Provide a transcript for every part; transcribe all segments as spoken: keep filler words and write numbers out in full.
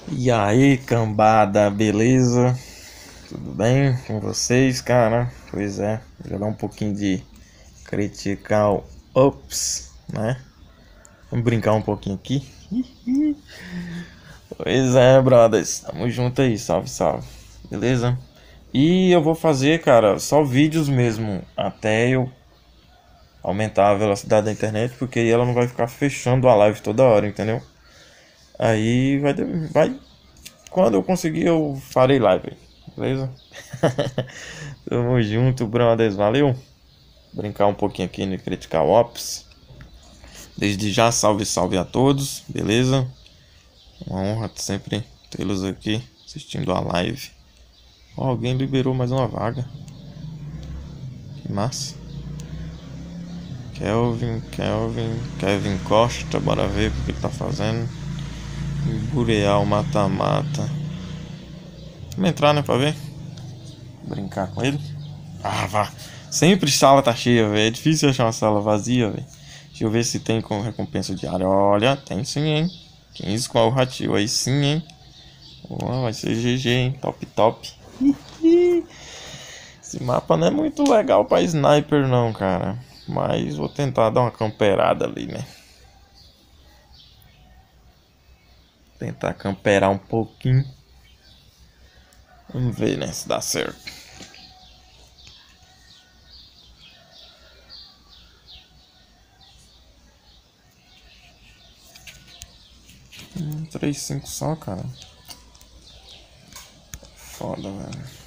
E aí, cambada, beleza? Tudo bem com vocês, cara? Pois é, jogar um pouquinho de Critical Ops, né? Vamos brincar um pouquinho aqui. Pois é, brothers, tamo junto aí, salve, salve, beleza? E eu vou fazer, cara, só vídeos mesmo, até eu aumentar a velocidade da internet, porque aí ela não vai ficar fechando a live toda hora, entendeu? Aí vai, vai Quando eu conseguir, eu farei live, beleza? Tamo junto, brothers, valeu? Brincar um pouquinho aqui no Critical Ops. Desde já, salve, salve a todos, beleza? Uma honra sempre tê-los aqui assistindo a live. Oh, alguém liberou mais uma vaga. Que massa. Kelvin, Kelvin, Kevin Costa, bora ver o que ele tá fazendo. Bureal mata-mata. Vamos entrar, né, pra ver? Brincar com ele. Ah, vá. Sempre sala tá cheia, velho. É difícil achar uma sala vazia, velho. Deixa eu ver se tem com recompensa diária. Olha, tem sim, hein. quinze com o ratio aí sim, hein. Boa, vai ser G G, hein. Top, top. Esse mapa não é muito legal pra sniper, não, cara. Mas vou tentar dar uma camperada ali, né. Tentar camperar um pouquinho. Vamos ver, né, se dá certo. Hum, três, cinco só, cara. Foda, velho.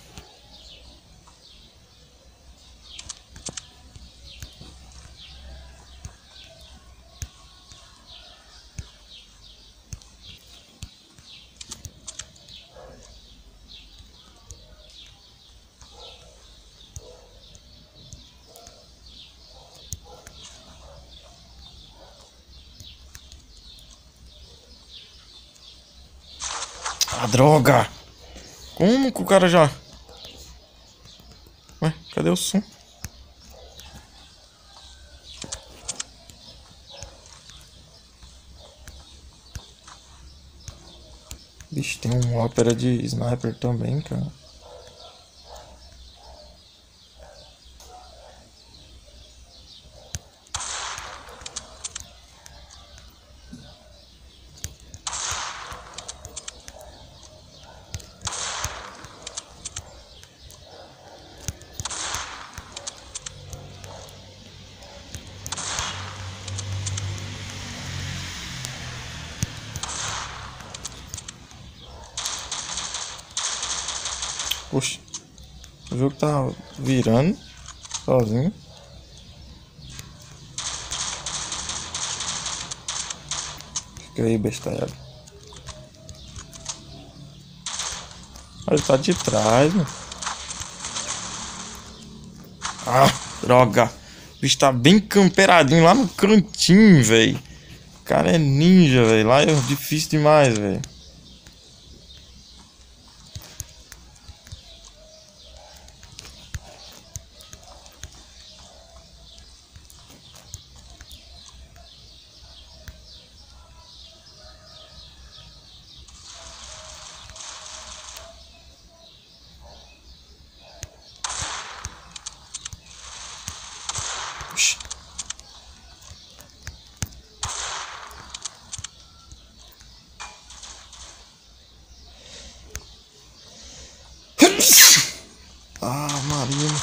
Ah, droga! Como que o cara já... Ué, cadê o som? Vixe, tem um ópera de sniper também, cara. Poxa, o jogo tá virando sozinho. Fica aí, bestalhado. Ele tá de trás, mano. Ah, droga. O bicho tá bem camperadinho lá no cantinho, velho. O cara é ninja, velho. Lá é difícil demais, velho. Puxa. Ah, Maria.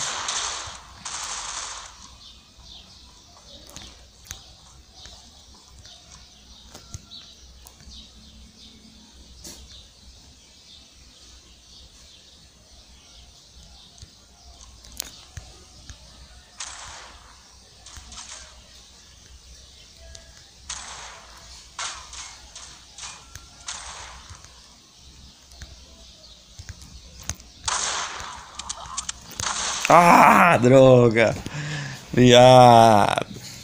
Ah, droga. Viado.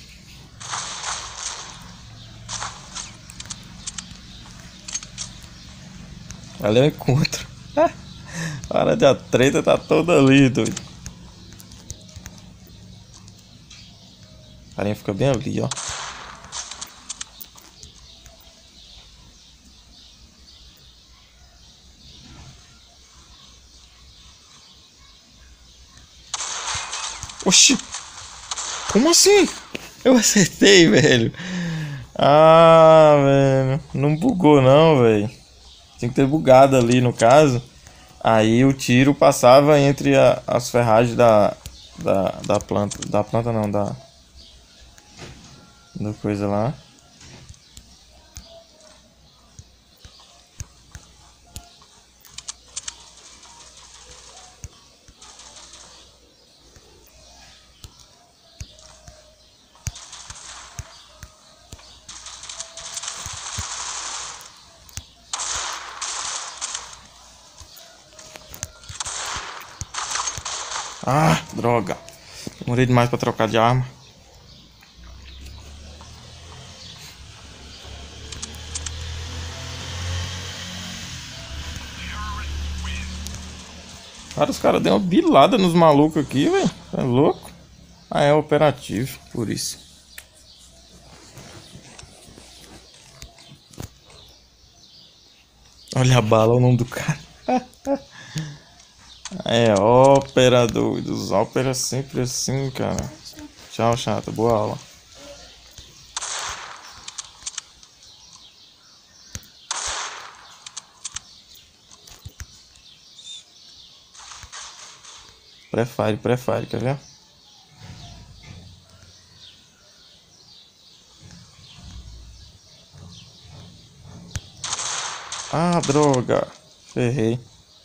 Valeu o encontro. A hora de a treta tá toda ali, doido. A carinha fica bem ali, ó. Oxi! Como assim? Eu acertei, velho. Ah, velho. Não bugou não, velho. Tinha que ter bugado ali no caso. Aí o tiro passava entre a- as ferragens da, da, da planta. Da planta não, da. Da coisa lá. Ah, droga. Demorei demais pra trocar de arma. Cara, os caras deram uma bilada nos malucos aqui, velho. É louco? Ah, é operativo, por isso. Olha a bala, o nome do cara. É ópera, doidos. Ópera sempre assim, cara. Tchau, chata. Boa aula. Prefire, prefire, quer ver? Ah, droga. Ferrei.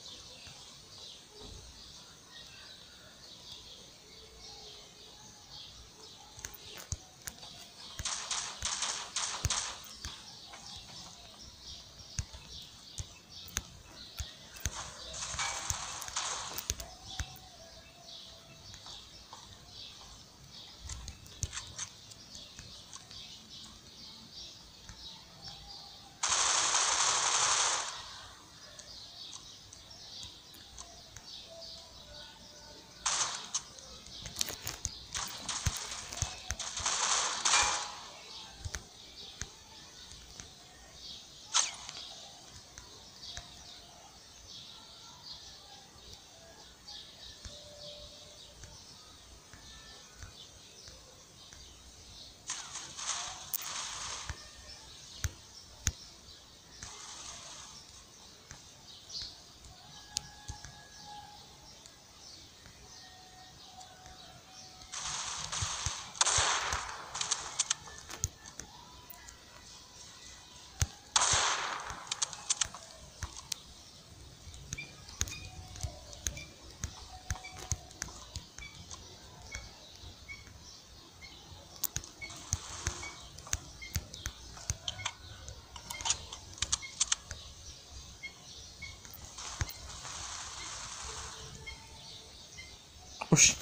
Oxi.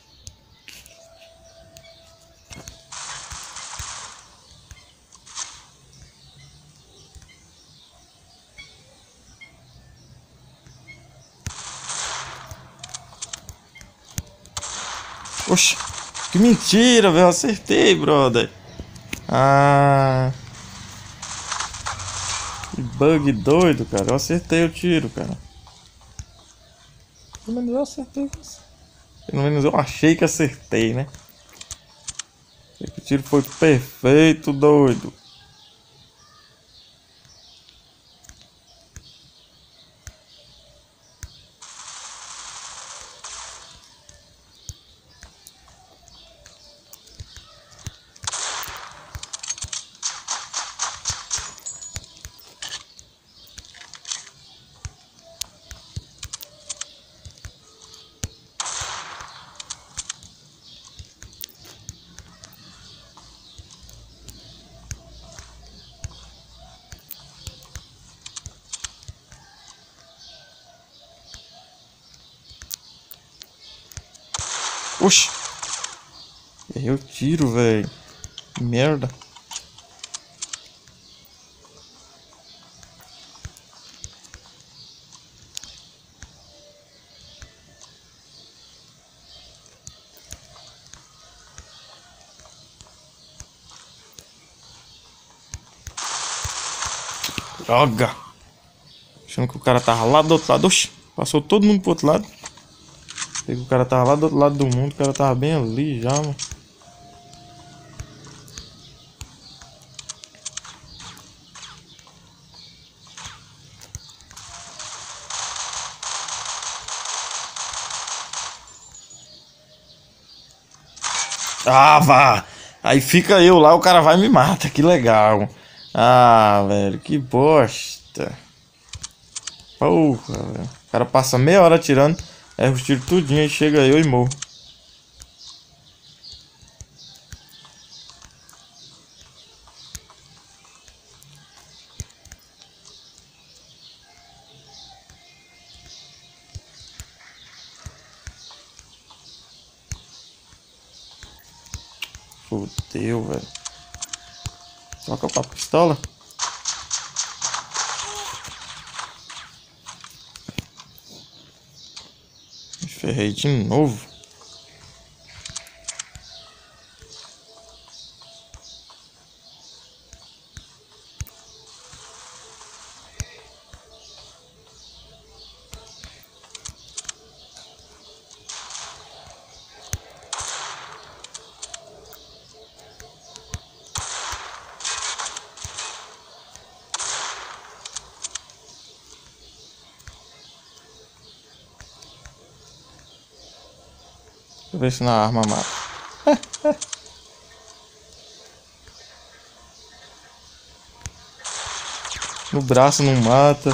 Oxi. Que mentira, velho. Acertei, brother. Ah. Que bug doido, cara. Eu acertei o tiro, cara. Pelo menos eu acertei. Pelo menos eu achei que acertei, né? O tiro foi perfeito, doido. Oxi. Errei o tiro, velho. Merda. Droga. Achando que o cara tava lá do outro lado. Oxi. Passou todo mundo pro outro lado. Sei que o cara tava lá do outro lado do mundo, o cara tava bem ali já, mano. Ah, vá! Aí fica eu lá, o cara vai e me mata, que legal. Ah, velho, que bosta. Porra, velho. O cara passa meia hora atirando, erra os tiros tudinho, aí chega eu e morro. Fudeu, velho. Troca pra pistola. Me ferrei de novo. Deixa eu ver se na arma mata. No braço não mata.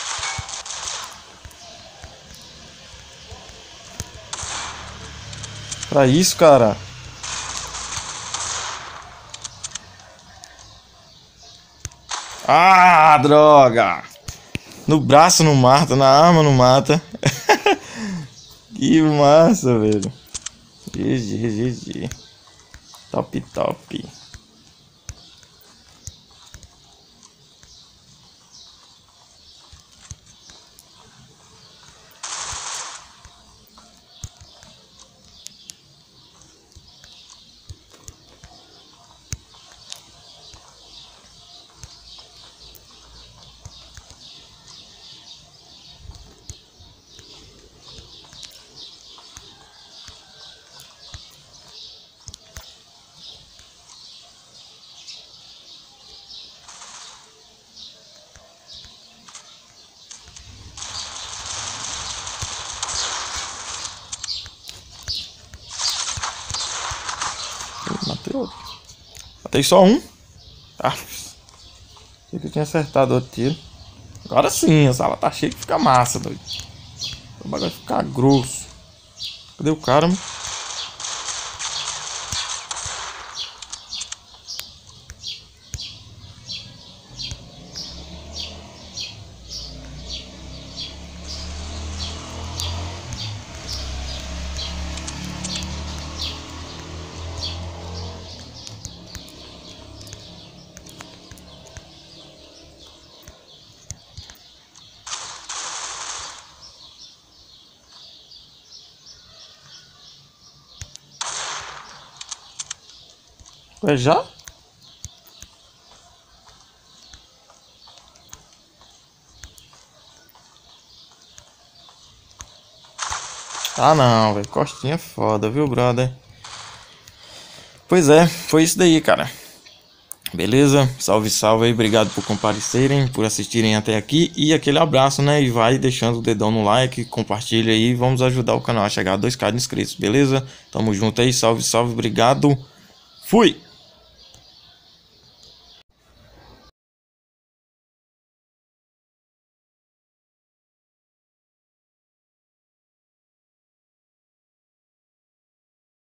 Pra isso, cara. Ah, droga. No braço não mata, na arma não mata. Que massa, velho. G G, G G. Top, top. Matei outro. Matei só um. Ah, achei que eu tinha acertado outro tiro. Agora sim, a sala tá cheia que fica massa, doido. O bagulho vai ficar grosso. Cadê o cara, mano? Ué, já? Ah não, velho. Costinha é foda, viu, brother? Pois é, foi isso daí, cara. Beleza? Salve, salve aí. Obrigado por comparecerem, por assistirem até aqui. E aquele abraço, né? E vai deixando o dedão no like, compartilha aí. Vamos ajudar o canal a chegar a dois K de inscritos, beleza? Tamo junto aí. Salve, salve. Obrigado. Fui!